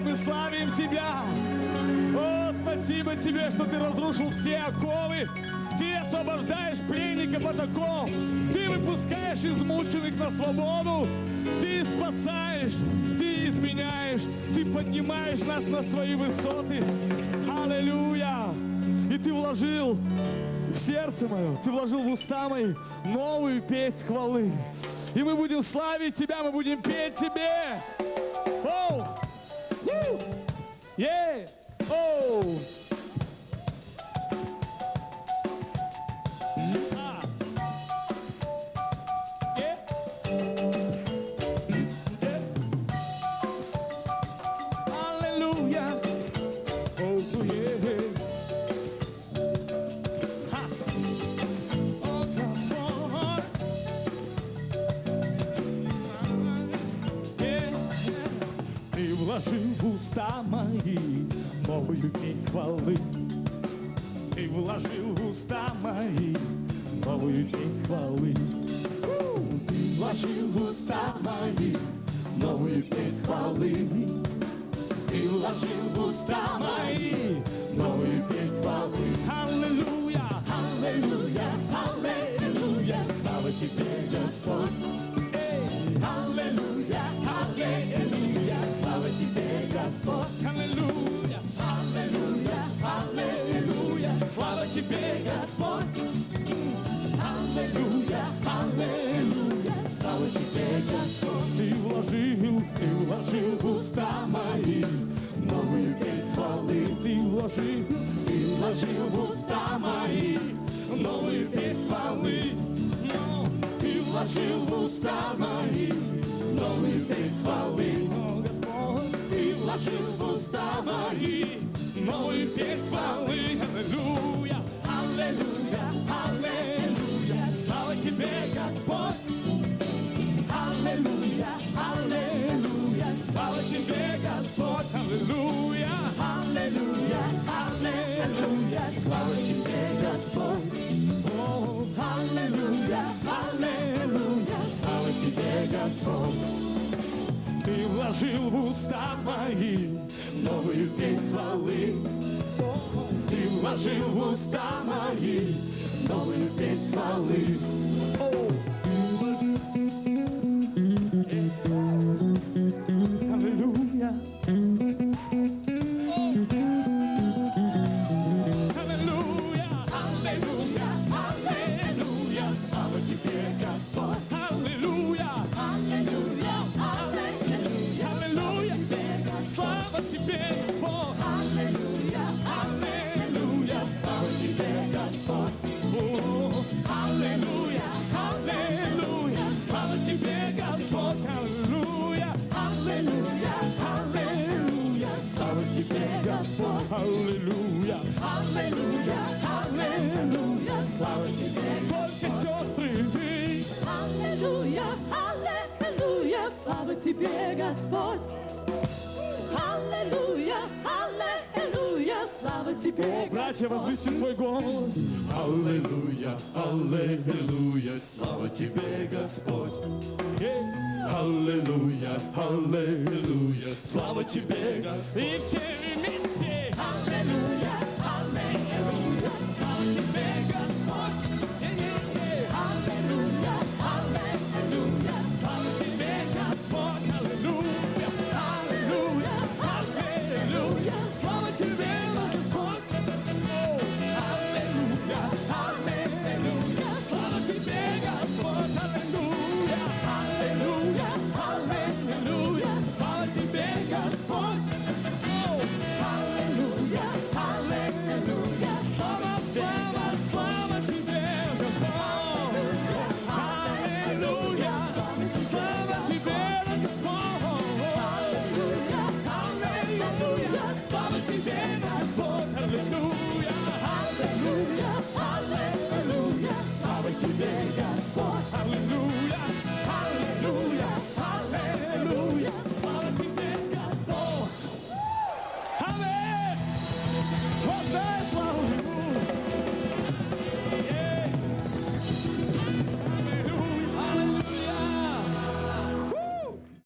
мы славим Тебя. О, спасибо Тебе, что Ты разрушил все оковы. Ты освобождаешь пленников от оков. Ты выпускаешь измученных на свободу. Ты спасаешь, Ты изменяешь, Ты поднимаешь нас на свои высоты. Аллилуйя! И Ты вложил в сердце мое, Ты вложил в уста мои новую песнь хвалы. И мы будем славить Тебя, мы будем петь Тебе. Оу! Yeah! Оу! Вложил в уста мои новую песнь хвалы. Ты вложил в уста мои новую песнь хвалы. Ты вложил в уста мои новую песнь хвалы. Ты вложил в уста мои новую песнь хвалы. Аллилуйя, аллилуйя, аллилуйя, слава Тебе, Господь. Аллилуйя, аллилуйя, слава Тебе, Господь. Аллилуйя, аллилуйя, аллилуйя, слава Тебе, Господь. Аллилуйя, аллилуйя, слава Тебе, Господь. Ты вложил в уста мои новую песнь хвалы. Ты вложил в уста мои новую песнь хвалы. Ты вложил в уста мои новую песнь хвалы. Ты вложил в уста мои новую песнь хвалы. Аллилуйя, аллилуйя, аллилуйя, слава Тебе, Господь. Аллилуйя, аллилуйя, слава Тебе, Господь. Аллилуйя, аллилуйя, аллилуйя, слава Тебе, Господь. О, аллилуйя, аллилуйя, слава Тебе, Господь. Ты вложил в уста мои новую песнь хвалы. Ты вложил в уста мои новую песнь хвалы. Аллилуйя. Аллилуйя, аллилуйя, аллилуйя, слава Тебе, Господь. Аллилуйя, аллилуйя, аллилуйя, аллилуйя, слава Тебе, Бог. Аллилуйя, аллилуйя, слава Тебе, Господь. Аллилуйя, аллилуйя, слава Тебе, Господь. Аллилуйя, аллилуйя, аллилуйя, слава Тебе, Господь. Аллилуйя, аллилуйя, аллилуйя, слава Тебе, только сестры вы. Аллилуйя, аллилуйя, слава Тебе, Господь. Аллилуйя, аллилуйя, слава Тебе, Братья, возвысьте свой голос. Аллилуйя, аллилуйя, слава Тебе, Господь. Аллилуйя, аллилуйя, слава Тебе, Господь. И все вместе. Аллилуйя,